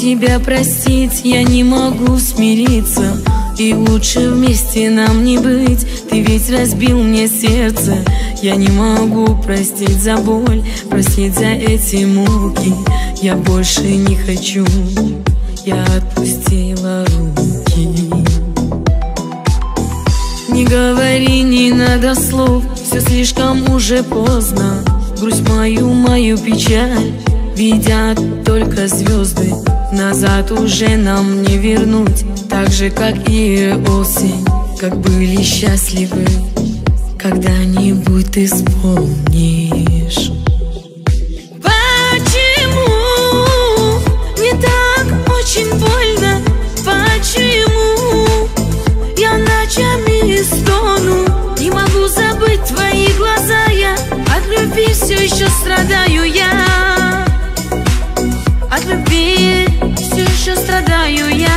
тебя простить я не могу смириться, и лучше вместе нам не быть. Ты ведь разбил мне сердце. Я не могу простить за боль, простить за эти муки. Я больше не хочу, я отпустила руки. Не говори, не надо слов, все слишком уже поздно. Грусть мою печаль видят только звезды. Назад уже нам не вернуть, так же, как и осень. Как были счастливы, когда-нибудь ты вспомнишь. Почему мне так очень больно? Почему я ночами стону? Не могу забыть твои глаза, я от любви все еще страдаю. Я от любви все еще страдаю. Я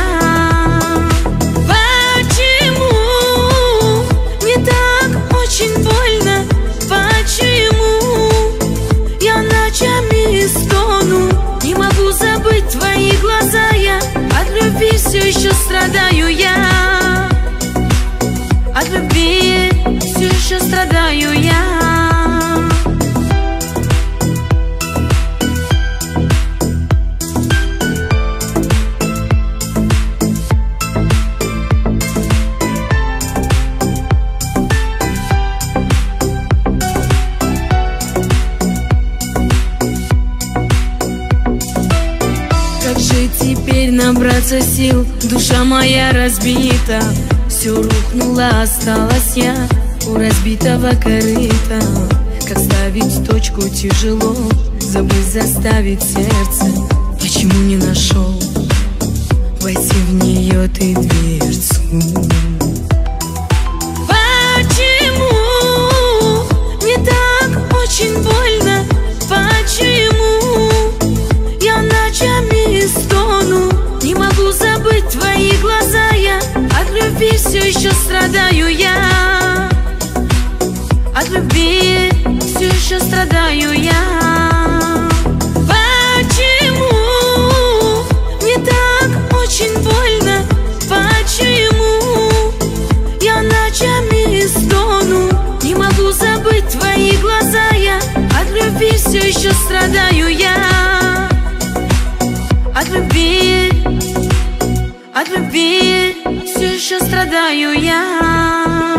почему мне так очень больно? Почему я ночами стону? Не могу забыть твои глаза, я от любви все еще страдаю. Я от любви все еще страдаю. Я Как же теперь набраться сил? Душа моя разбита, все рухнуло, осталась я у разбитого корыта. Как ставить точку тяжело, забыть заставить сердце. Почему не нашел войти в нее ты дверцу? почему мне так очень больно? Почему я ночами стону? Не могу забыть твои глаза, я от любви все еще страдаю. Я от любви все еще страдаю. Я почему мне так очень больно? Почему я ночами стону? Не могу забыть твои глаза, я от любви все еще страдаю. Я от любви все еще страдаю. Я